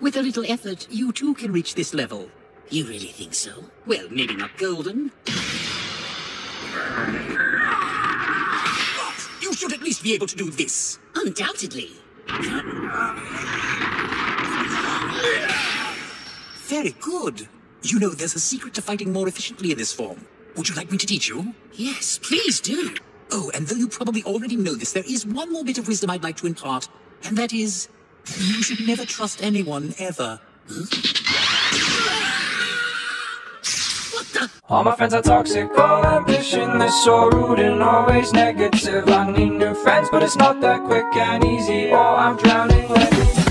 With a little effort, you too can reach this level. You really think so? Well, maybe not golden. But you should at least be able to do this. Undoubtedly. Very good. You know, there's a secret to fighting more efficiently in this form. Would you like me to teach you? Yes, please do. Oh, and though you probably already know this, there is one more bit of wisdom I'd like to impart, and that is, you should never trust anyone, ever. What the? All my friends are toxic, all ambition, they're so rude and always negative. I need new friends, but it's not that quick and easy, or I'm drowning. Let me